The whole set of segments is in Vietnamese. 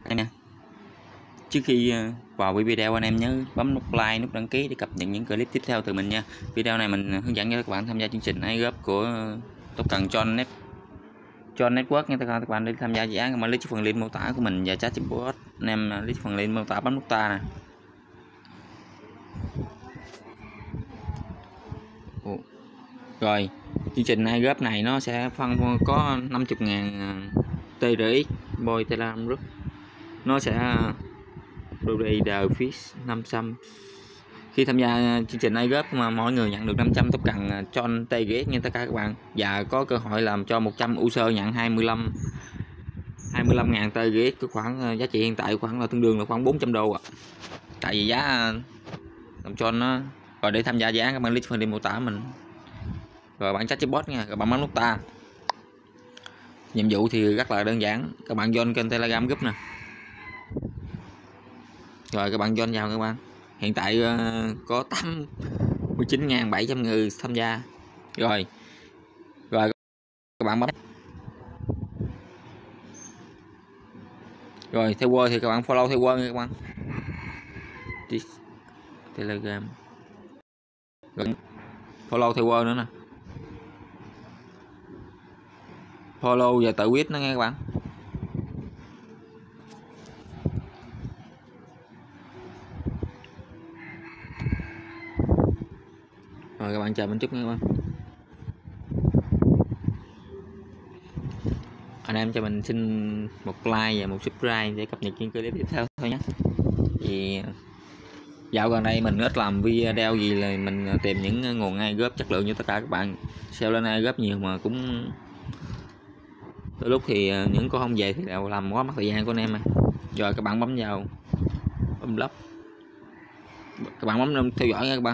nha. Trước khi vào video anh em nhớ bấm nút like, nút đăng ký để cập nhật những clip tiếp theo từ mình nha. Video này mình hướng dẫn cho các bạn tham gia chương trình iGroup của token John Network nha các bạn. Để tham gia dự án các bạn lấy phần link mô tả của mình và chatbot. Anh em lấy phần link mô tả bấm nút ta nè. Rồi chương trình iGroup này nó sẽ phân có 50.000 TRX boy Telegram group. Nó sẽ Rudy the Fish 500. Khi tham gia chương trình iGroup mà mỗi người nhận được 500 token John TRX nha tất cả các bạn, và có cơ hội làm cho 100 user nhận 25.000 TRX, có khoảng giá trị hiện tại khoảng là tương đương là khoảng 400 đô ạ. Tại vì giá làm John nó. Rồi để tham gia dự án các bạn click phần link mô tả mình. Rồi bạn chatbot nha, rồi bạn bấm nút ta. Nhiệm vụ thì rất là đơn giản, các bạn join kênh Telegram group nè. Rồi các bạn join vào các bạn. Hiện tại có 89.700 người tham gia. Rồi các bạn bấm. Rồi theo Word thì các bạn follow theo Word nha các bạn. Telegram. Rồi follow theo Word nữa nè. Follow và tự quyết nó nghe các bạn. Rồi các bạn chờ mình chút nha các bạn. Anh em cho mình xin một like và một subscribe để cập nhật những clip tiếp theo thôi nhé. Vì dạo gần đây mình ít làm video gì là mình tìm những nguồn iGroup chất lượng như tất cả các bạn. Sale lên iGroup nhiều mà cũng đôi lúc thì những cô không về thì đều làm quá mất thời gian của anh em à. Rồi các bạn bấm vào lắp, các bạn bấm theo dõi nha các bạn.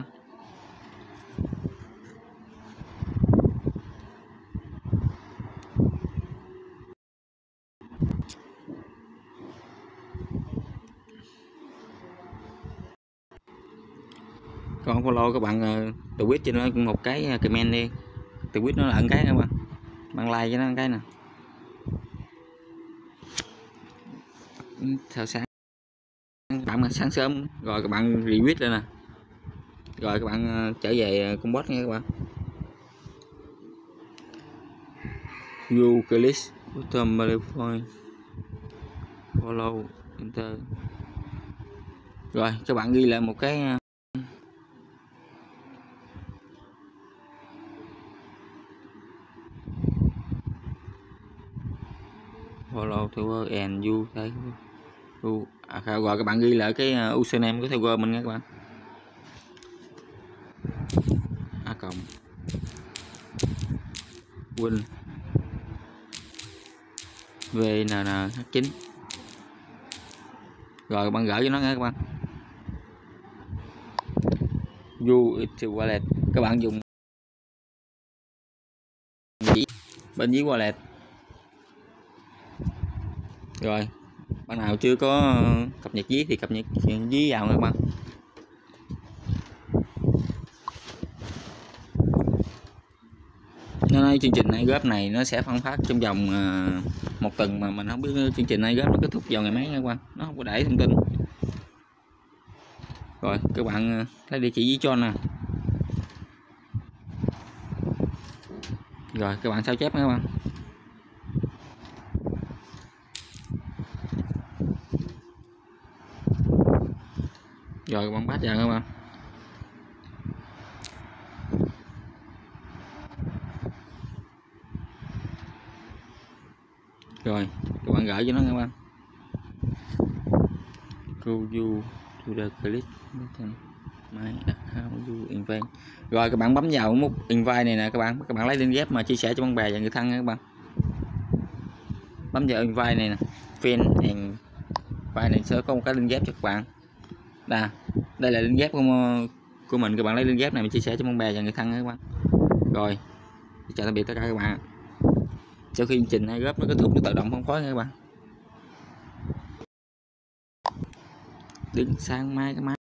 Còn follow các bạn tự quyết cho nó một cái comment đi, tự quyết nó là ẩn cái các bạn, bạn like cho nó ẩn cái nè. Theo sáng bạn sáng sớm rồi các bạn retweet lên nè. Rồi các bạn trở về con bot nha các bạn. You click bottom point follow enter. Rồi các bạn ghi lại một cái follow theo and you thấy rồi các bạn ghi lại cái username của theo mình nha các bạn. Win VNNH9. Rồi bạn gửi cho nó nha các bạn. You it wallet, các bạn dùng bên dưới wallet. Rồi bạn nào chưa có cập nhật dí thì cập nhật dí vào các bạn. Nó nói chương trình iGroup này nó sẽ phân phát trong vòng 1 tuần, mà mình không biết chương trình iGroup nó kết thúc vào ngày mấy nha các bạn, nó không có để thông tin. Rồi các bạn thấy địa chỉ John nè. Rồi các bạn sao chép nha các bạn. Rồi các bạn bắt vào các bạn. Rồi các bạn gửi cho nó các bạn. Go you to the click my account you invite. Rồi các bạn bấm vào nút invite này nè các bạn lấy link ghép mà chia sẻ cho bạn bè và người thân nha các bạn. Bấm vào invite này nè, friend and file này sẽ có một cái link ghép cho các bạn. Đây là link ghép của mình, các bạn lấy link ghép này mình chia sẻ cho bạn bè và người thân nha các bạn. Rồi chào tạm biệt tất cả các bạn. Sau khi chương trình iGroup nó kết thúc nó tự động phân phối nha các bạn. Đến sáng mai cái máy